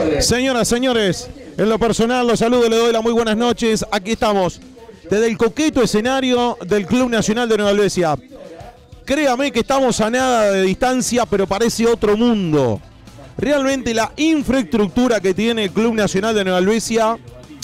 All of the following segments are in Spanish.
Señoras, señores, en lo personal los saludo, le doy las muy buenas noches. Aquí estamos, desde el coqueto escenario del Club Nacional de Nueva Helvecia. Créame que estamos a nada de distancia, pero parece otro mundo. Realmente la infraestructura que tiene el Club Nacional de Nueva Helvecia,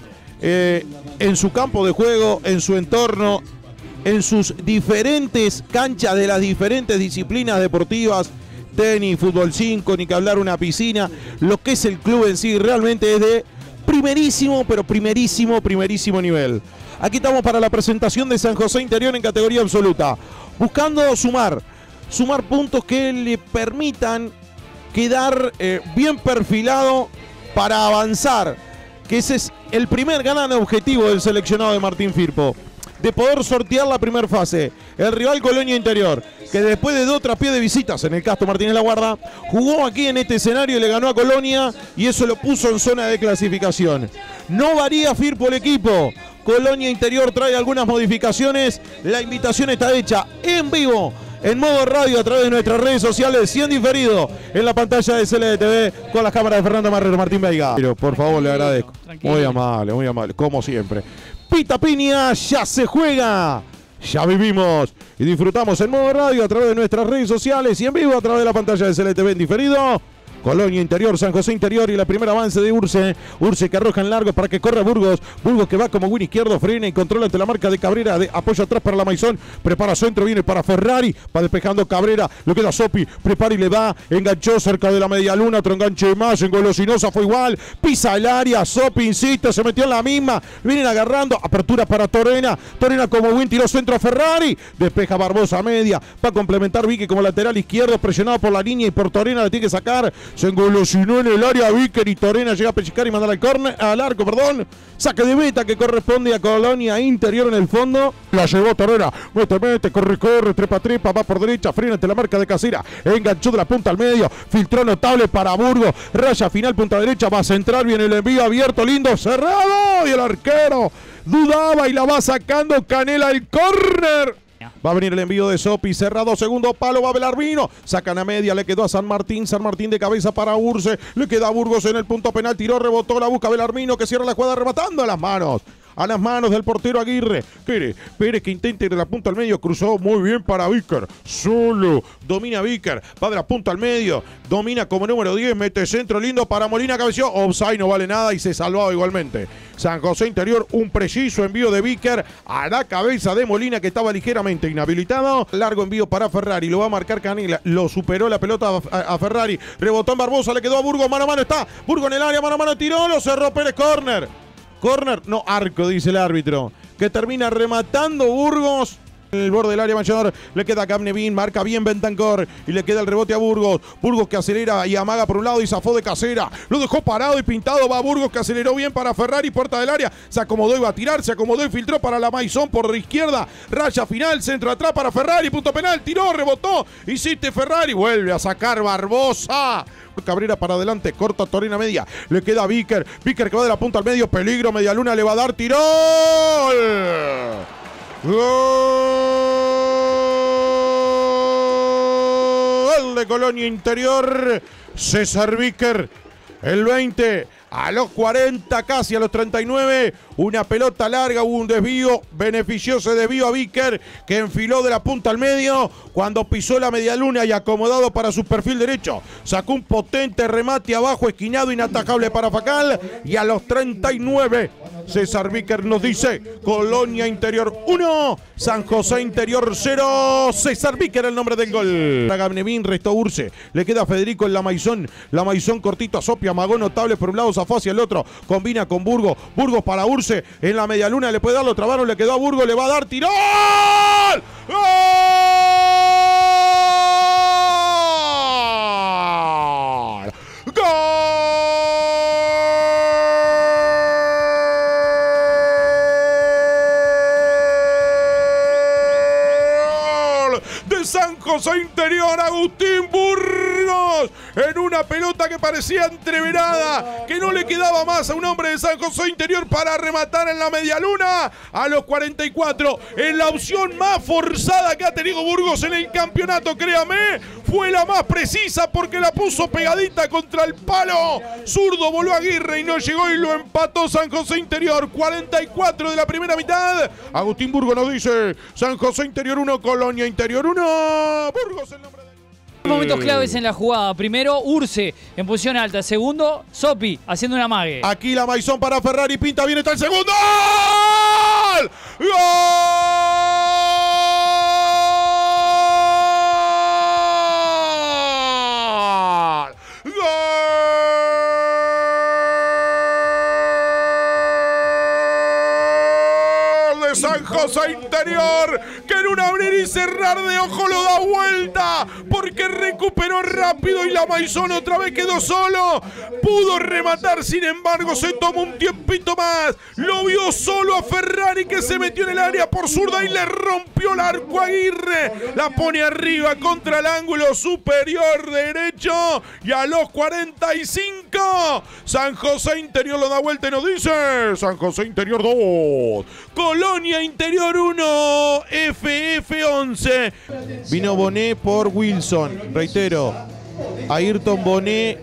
en su campo de juego, en su entorno, en sus diferentes canchas de las diferentes disciplinas deportivas, tenis, fútbol 5, ni que hablar una piscina, lo que es el club en sí realmente es de primerísimo, pero primerísimo nivel. Aquí estamos para la presentación de San José Interior en categoría absoluta, buscando sumar puntos que le permitan quedar bien perfilado para avanzar, que ese es el primer gran objetivo del seleccionado de Martín Firpo, de poder sortear la primera fase. El rival Colonia Interior, que después de 2 traspiés de visitas en el Castro Martínez La Guarda, jugó aquí en este escenario y le ganó a Colonia, y eso lo puso en zona de clasificación. No varía Firpo el equipo. Colonia Interior trae algunas modificaciones. La invitación está hecha en vivo, en modo radio, a través de nuestras redes sociales y en diferido en la pantalla de CLTV con las cámaras de Fernando Marrero, Martín Veiga. Pero por favor, le agradezco. Muy amable, como siempre. Pita Piña, ya se juega, ya vivimos y disfrutamos en modo radio a través de nuestras redes sociales y en vivo a través de la pantalla de CLTV en diferido. Colonia Interior, San José Interior y la primera avance de Urce. Urce que arroja en largo para que corra Burgos. Burgos que va como win izquierdo, frena y controla ante la marca de Cabrera. De apoyo atrás para la Maison. Prepara centro, viene para Ferrari. Va despejando Cabrera. Lo queda Sopi. Prepara y le va. Enganchó cerca de la media luna. Otro enganche más. En Golosinosa fue igual. Pisa el área. Sopi insiste. Se metió en la misma. Vienen agarrando. Apertura para Torena. Torena como win. Tiró centro a Ferrari. Despeja Barbosa media. Va a complementar Vique como lateral izquierdo. Presionado por la línea y por Torena. Le tiene que sacar. Se engolosinó en el área Víquer y Torena llega a pellizcar y mandar al arco. Saque de meta que corresponde a Colonia Interior en el fondo. La llevó Torena. Mete, corre, trepa, va por derecha, frena ante la marca de Casera. Enganchó de la punta al medio. Filtró notable para Burgos. Raya final, punta derecha, va a centrar. Viene el envío abierto, lindo, cerrado. Y el arquero dudaba y la va sacando Canela el córner. Va a venir el envío de Sopi, cerrado, segundo palo, va Belarmino, sacan a media, le quedó a San Martín de cabeza para Urce, le queda a Burgos en el punto penal, tiró, rebotó, la busca Belarmino que cierra la jugada rematando a las manos del portero Aguirre. Pérez que intenta ir de la punta al medio, cruzó muy bien para Víquer, solo, domina Víquer, va de la punta al medio, domina como número 10, mete centro lindo para Molina, cabeció, offside, no vale nada y se salvaba igualmente. San José Interior, un preciso envío de Víquer a la cabeza de Molina que estaba ligeramente inhabilitado. Largo envío para Ferrari, lo va a marcar Canela, lo superó la pelota a Ferrari, rebotó en Barbosa, le quedó a Burgos, mano a mano está, Burgos en el área, mano a mano tiró, lo cerró Pérez, córner, no, arco, dice el árbitro, que termina rematando Burgos. En el borde del área mayor le queda a Capnevin, marca bien Bentancor y le queda el rebote a Burgos. Burgos que acelera y amaga por un lado y zafó de Casera. Lo dejó parado y pintado. Va Burgos que aceleró bien para Ferrari, puerta del área. Se acomodó y va a tirar, se acomodó y filtró para la Maison por izquierda. Raya final, centro atrás para Ferrari, punto penal, tiró, rebotó. Hiciste Ferrari, vuelve a sacar Barbosa. Cabrera para adelante, corta Torena media. Le queda a Víquer que va de la punta al medio, peligro, media luna le va a dar, tiró. Gol de Colonia Interior, César Víquer, el 20, a los 40, casi a los 39, una pelota larga, hubo un desvío, beneficioso desvío a Víquer, que enfiló de la punta al medio, cuando pisó la medialuna y acomodado para su perfil derecho, sacó un potente remate abajo, esquinado, inatajable para Facal, y a los 39, César Víquer nos dice, Colonia Interior 1, San José Interior 0, César Víquer el nombre del gol. Gabnevin restó Urce, le queda a Federico en la Maison cortito a Sopia, amagó notable por un lado, zafó hacia el otro, combina con Burgos para Urce, en la medialuna le puede dar, lo trabaron, le quedó a Burgos, le va a dar, tiró. ¡Gol! De San José Interior, Agustín Burgos. Burgos en una pelota que parecía entreverada, que no le quedaba más a un hombre de San José Interior para rematar en la medialuna. A los 44, en la opción más forzada que ha tenido Burgos en el campeonato, créame, fue la más precisa porque la puso pegadita contra el palo. Zurdo voló Aguirre y no llegó y lo empató San José Interior. 44 de la primera mitad. Agustín Burgos nos dice: San José Interior 1, Colonia Interior 1. Burgos el nombre de... Momentos claves en la jugada. Primero, Urce en posición alta. Segundo, Sopi haciendo un amague. Aquí la Maizón para Ferrari. Pinta bien, está el segundo. ¡Gol! ¡Gol! San José Interior, que en un abrir y cerrar de ojo lo da vuelta, porque recuperó rápido y la Maizón otra vez quedó solo. Pudo rematar, sin embargo se tomó un tiempito más. Lo vio solo a Ferrari, que se metió en el área por zurda y le rompió el arco a Aguirre. La pone arriba contra el ángulo superior derecho, y a los 45 San José Interior lo da vuelta y nos dice: San José Interior 2, Colonia Interior 1, FF 11. Vino Bonet por Wilson, reitero, Ayrton Bonet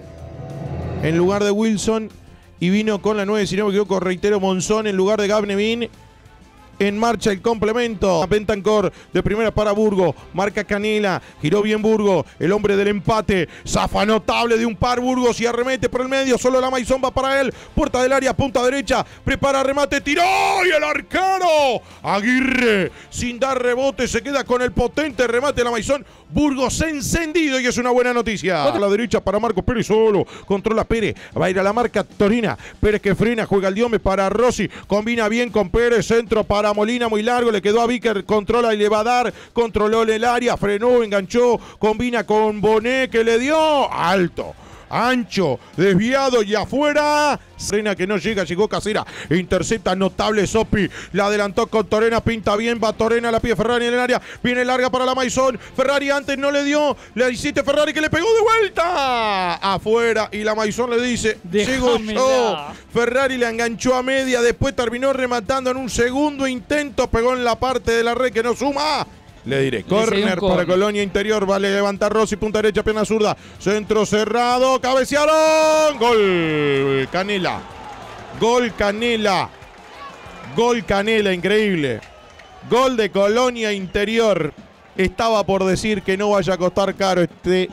en lugar de Wilson, y vino con la 9, si no me equivoco, reitero, Monzón en lugar de Gabnevin. En marcha el complemento. Bentancor de primera para Burgos. Marca Canela. Giró bien Burgos. El hombre del empate. Zafa notable de un par Burgos y arremete por el medio. Solo la Maizón va para él. Puerta del área, punta derecha. Prepara remate. Tiró y el arcano Aguirre, sin dar rebote, se queda con el potente remate de la Maizón. Burgos encendido y es una buena noticia. A la derecha para Marcos Pérez solo. Controla Pérez. Va a ir a la marca Torina. Pérez que frena. Juega el diome para Rossi. Combina bien con Pérez. Centro para Molina, muy largo, le quedó a Víquer, controla y le va a dar, controló en el área, frenó, enganchó, combina con Bonet, que le dio alto, ancho, desviado y afuera. Frena que no llega, llegó Casera, intercepta notable Sopi, la adelantó con Torena, pinta bien, va Torena, la pide Ferrari en el área, viene larga para la Maizón, Ferrari antes no le dio, le hiciste Ferrari que le pegó de vuelta, afuera, y la Maizón le dice: llego yo. Ferrari le enganchó a media, después terminó rematando en un segundo intento, pegó en la parte de la red que no suma. Le diré, córner para Colonia Interior, vale levantar Rossi, punta derecha, pierna zurda, centro cerrado, cabecearon, gol Canela, gol Canela, gol Canela, increíble, gol de Colonia Interior. Estaba por decir que no vaya a costar caro este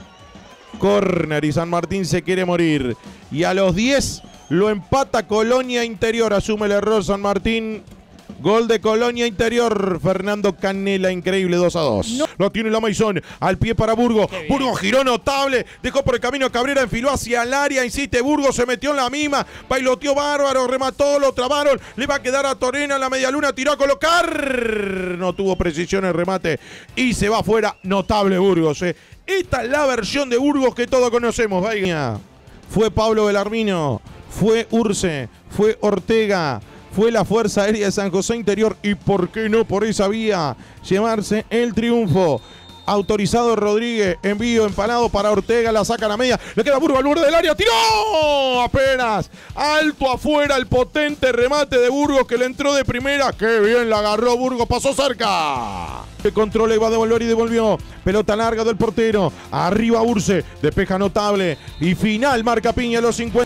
córner y San Martín se quiere morir. Y a los 10 lo empata Colonia Interior, asume el error San Martín. Gol de Colonia Interior, Fernando Canela, increíble, 2-2. No. Lo tiene la Maizón, al pie para Burgos. Burgos giró notable, dejó por el camino a Cabrera, enfiló hacia el área, insiste Burgos, se metió en la misma, bailoteó bárbaro, remató, lo trabaron, le va a quedar a Torena, la medialuna, tiró a colocar, no tuvo precisión el remate y se va afuera, notable Burgos. Esta es la versión de Burgos que todos conocemos, vaya. Fue Pablo Belarmino, fue Urce, fue Ortega, fue la Fuerza Aérea de San José Interior y por qué no por esa vía llevarse el triunfo. Autorizado Rodríguez, envío empanado para Ortega, la saca a la media, le queda Burgos al borde del área, tiró apenas, alto afuera el potente remate de Burgos que le entró de primera, qué bien la agarró Burgos, pasó cerca. El control iba a devolver y devolvió, pelota larga del portero, arriba Urce, despeja notable y final marca Piña a los 50,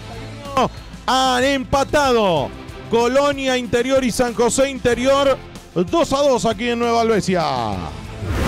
han empatado Colonia Interior y San José Interior 2-2 aquí en Nueva Albesia.